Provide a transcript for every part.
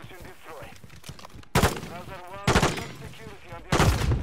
Search and destroy. Another one, good security on the other.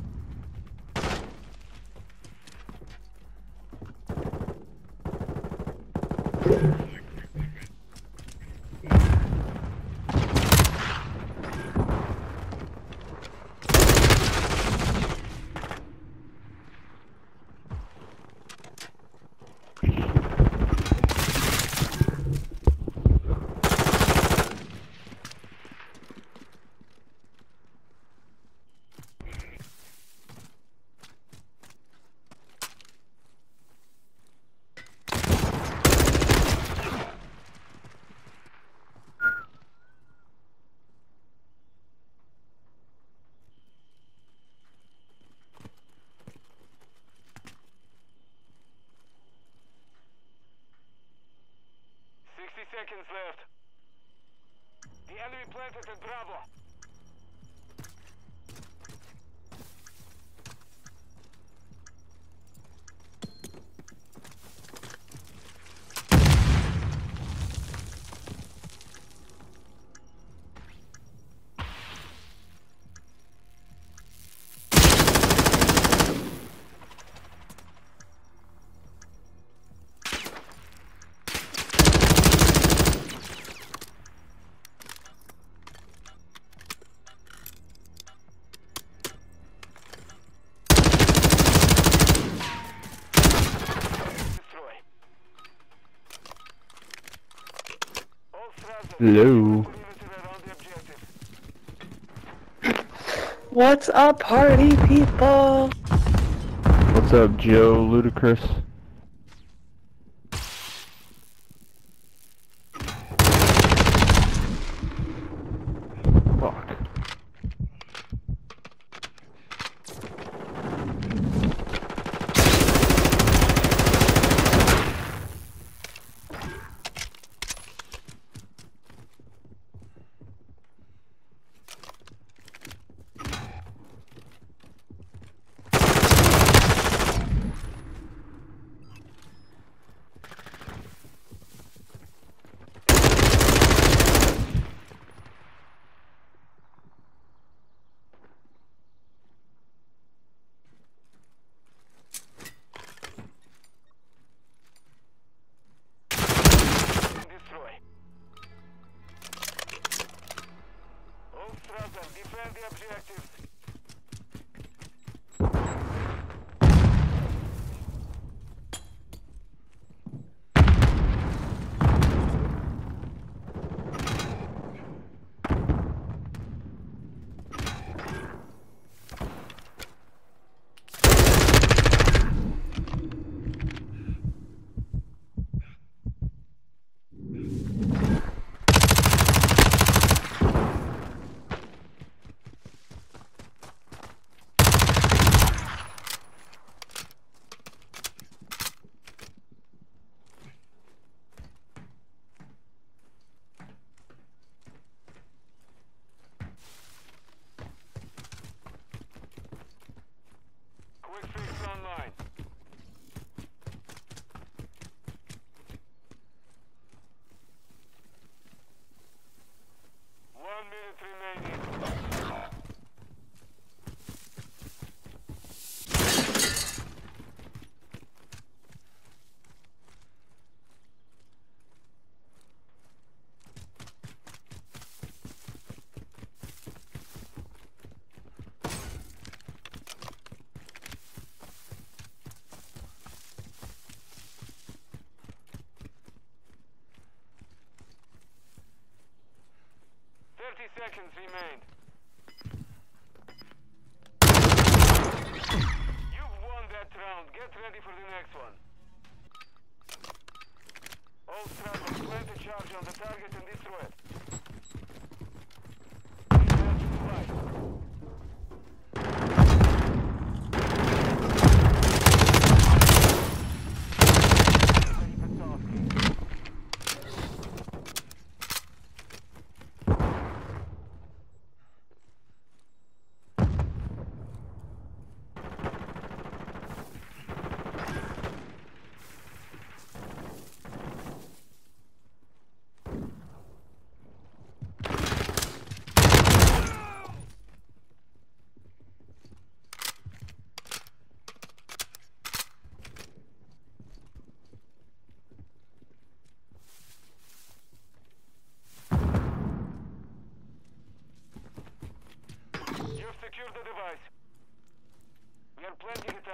Seconds left. The enemy planted at Bravo. Hello. What's up, party people? What's up, Joe Ludicrous? Fuck. Defend the objectives. Quick fix online. One minute remaining. Seconds remain. You've won that round. Get ready for the next one. All Strasbourg, plant a charge on the target and destroy it. Charge supplied.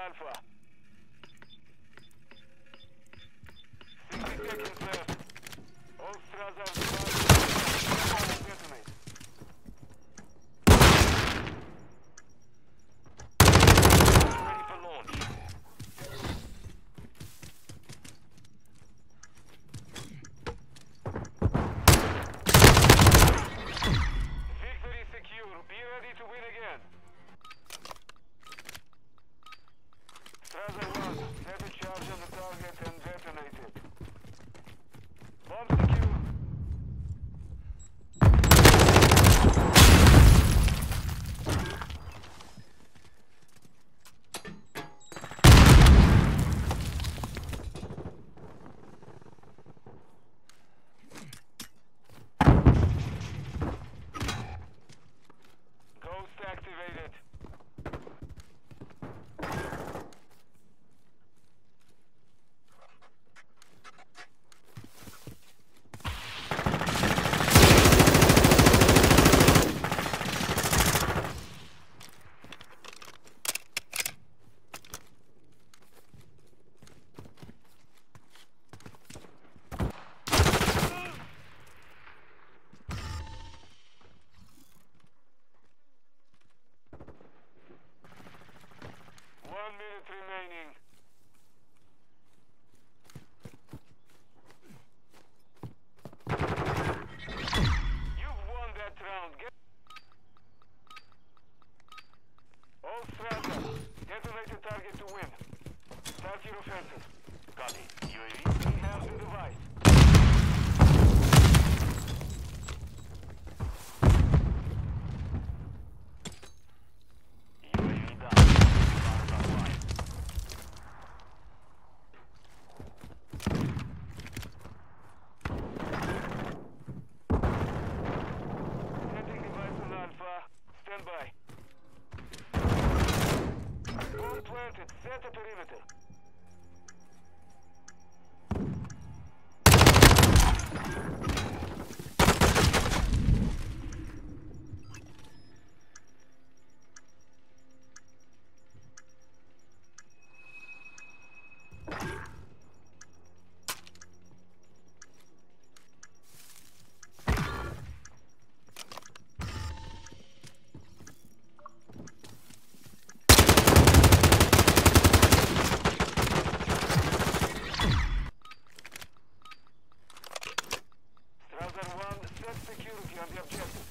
Alpha. 60 seconds left. All Strasser detonate. Ready for launch. Victory secure. Be ready to win again. Strasser 1, set a charge on the target and detonate it. Bomb secure. Ghost activated. Remaining. You've won that round. All Strasser, detonate the target to win. Start your offensive. Copy. UAV. We have the device. UAV down. Setting device on Alpha. Stand by. Bomb planted. Set the perimeter. Strasser 1, set security on the objective.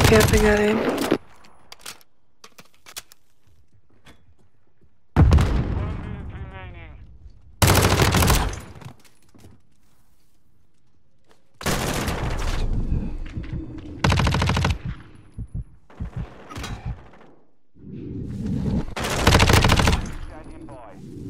camping at him. 1 minute remaining. Standing by.